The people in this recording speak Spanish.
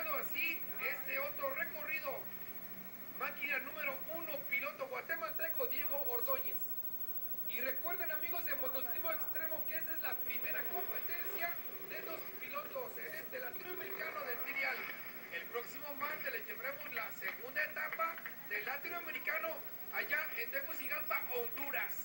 terminado así este otro recorrido. Máquina número 1, piloto guatemalteco Diego Ordóñez. Y recuerden, amigos de Motociclismo Extremo, que esa es la primera competencia de dos pilotos en este latinoamericano del trial. El próximo martes les llevaremos la segunda etapa del latinoamericano allá en Tegucigalpa, Honduras.